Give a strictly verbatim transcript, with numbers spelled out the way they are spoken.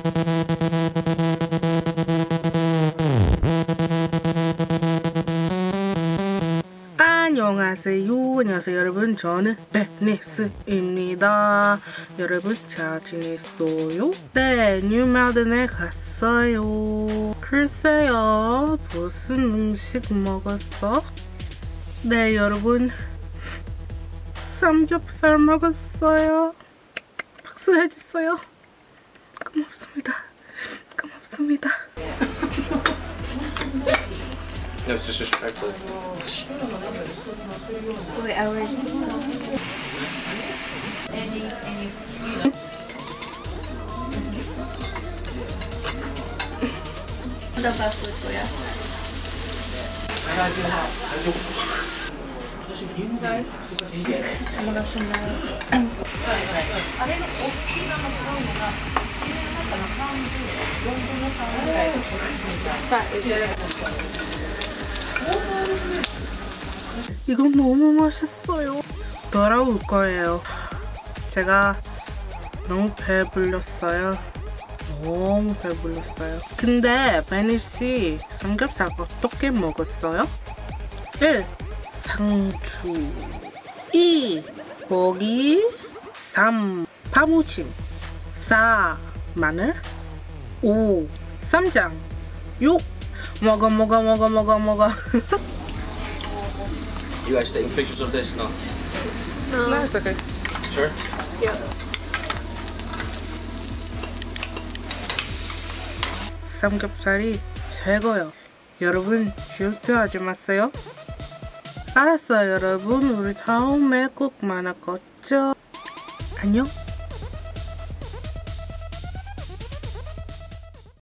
안녕하세요. 안녕하세요 여러분. 저는 베니스입니다. 여러분 잘 지냈어요? 네, 뉴마든에 갔어요. 글쎄요, 무슨 음식 먹었어? 네, 여러분, 삼겹살 먹었어요. 박수 해주세요. 고맙습니다. 고맙습니다. No, it's disrespectful. Wait, I was. Any, any. The fast food for you. 이건 너무 맛있어요. 돌아올 거예요. 제가 너무 배불렀어요. 너무 배불렀어요. 근데 베니씨 삼겹살 어떻게 먹었어요? 일. 상추. 이. 고기. 삼. 파무침. 사. 마늘. 오. 쌈장. 육. 먹어 먹어 먹어 먹어 먹어. You guys taking pictures of this? No. No, no, it's okay. Sure? Yeah. 삼겹살이 최고요. 여러분 질투하지 마세요. 알았어요 여러분. 우리 다음에 꼭 만나겠죠? 안녕.